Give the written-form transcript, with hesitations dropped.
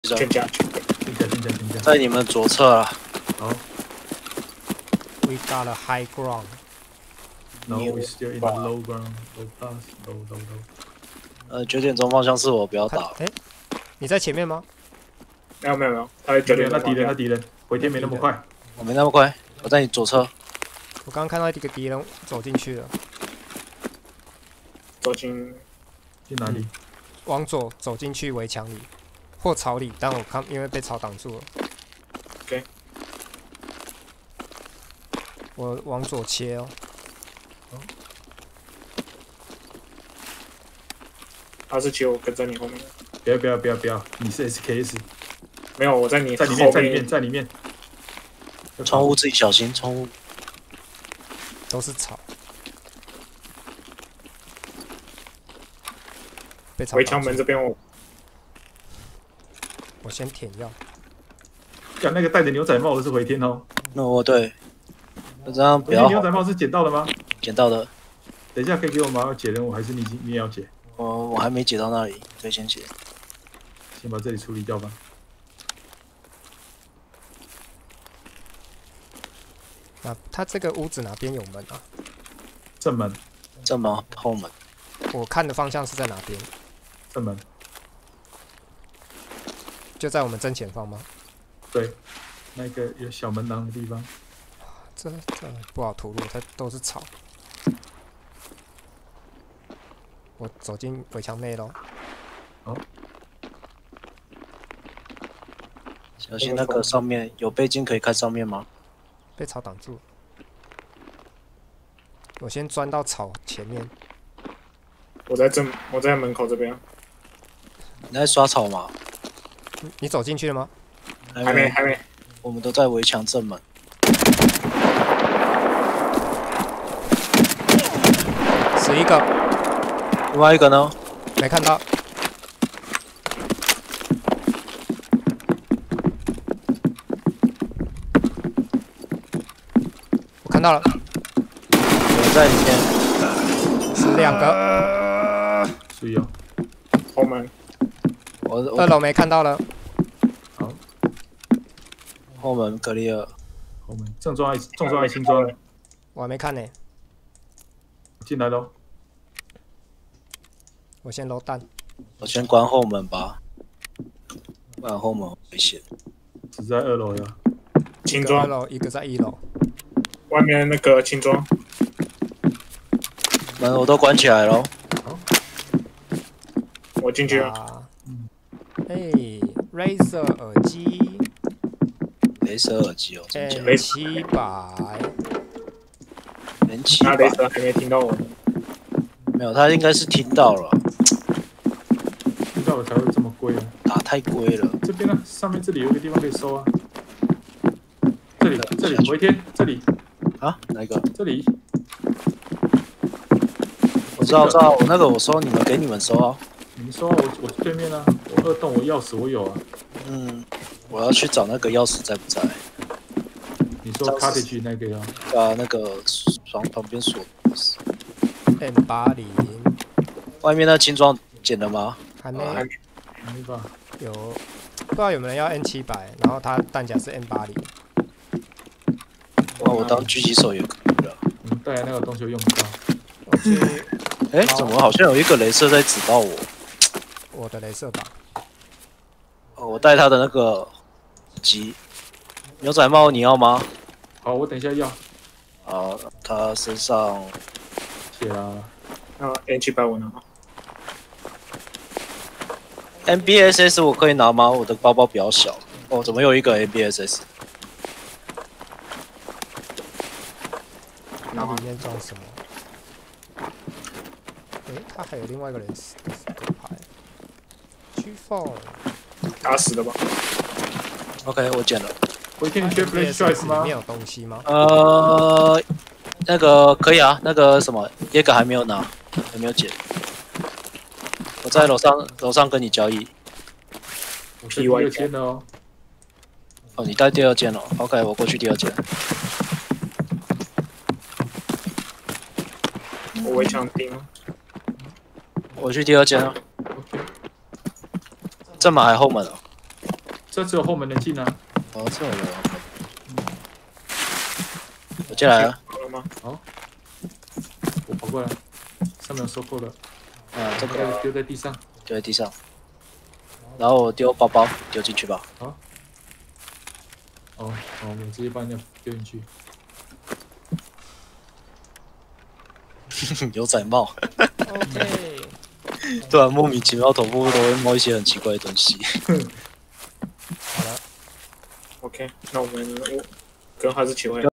全家， 在你们左侧啊。 好。 We got a high ground. No, we still in the low ground. Low pass, low. 9点钟方向是我，不要打。 哎，你在前面吗？ 没有，他在9点。 那敌人，回天没那么快。 我没那么快，我在你左侧。 我刚刚看到一个敌人走进去了。 走进哪里？ 往左走进去围墙里或草里，但我看因为被草挡住了。 OK。 我往左切哦。 他是切我跟在你后面。 不要！你是 SKS。 没有，我在你在里面。 窗户自己小心，窗户都是草。被草。 围墙门这边我先舔药。 看那个戴着牛仔帽的是回天哦。 那对，那这样不要。 牛仔帽是捡到的吗？ 捡到的。 等一下可以给我吗？解任务还是你也要解？ 我还没解到那里，可以先解。 先把这里处理掉吧。 那他这个屋子哪边有门啊？ 正门。 后门。 我看的方向是在哪边？ 正门。 就在我们正前方吗？ 对，那个有小门廊的地方。 这不好吐露，它都是草。我走进围墙内喽。 好。 小心那个上面有背巾，可以看上面吗？ 被草挡住。我先钻到草前面。 我在门口这边。 你在刷草吗？ 你走进去了吗？ 还没。 我们都在围墙正门。 11个。 另外一个呢？ 没看到。我看到了。 有在里面。 是2个。 注意哦。 后门。 我 2楼没看到了。 好。 后门格里尔。 后门重装爱心装。 我还没看呢。 进来喽。 我先搂弹。 我先关后门吧，不然后门危险。 只在2楼呀。 轻装。 一个在1楼。 外面那个轻装。 门我都关起来了。 好。 我进去了。 Razer 耳机。 雷蛇耳机哦。 700。 那雷蛇还没听到我。 没有，他应该是听到了。 听到了才会这么贵啊！ 打太贵了。 这边呢，上面这里有一个地方可以收啊。这里回天，这里。 啊？哪一个？ 这里。 我知道，我那个我收，给你们收啊。 你们收啊，我对面啊，我2栋我钥匙我有啊。 我要去找那个钥匙在不在？ 你说 cottage 那个呀？ 那个旁边锁。 M80。 外面那轻装捡了吗？ 还没吧？ 有，不知道有没有人要 N700，然后它弹夹是 M80。 我当狙击手也可以了。 你们带来那个东西用不到。 我去。 怎么好像有一个雷射在指到我？ 我的雷射吧。 我带他的那个机牛仔帽，你要吗？ 好，我等一下要。 好，他身上。 谢啦。 N700我拿。 MBSS 我可以拿吗？我的包包比较小。怎么有一个 MBSS？ 那里面装什么？他还有另外一个人是狗牌。驱风。 打死的吧 ？OK， 我捡了。 回天，你缺 flash drive 吗？ 里面有东西吗？ 那个可以啊，那个什么耶格还没有拿，还没有捡。我在楼上跟你交易。 我是第2间的哦。 你带第2间了 ，OK， 我过去第2间。 我围墙钉。 我去第2间了。正门还是后门啊？ 这只有后门能进啊。 哦，这种人，我进来了。 好了吗？ 我跑过来，上面有收购的， 啊，这个丢在地上。 丢在地上，然后我丢包包丢进去吧。 哦，我直接把你丢进去。 牛仔帽， OK， 对啊，莫名其妙头部都会冒一些很奇怪的东西。 好了， OK，那我跟哈士奇会。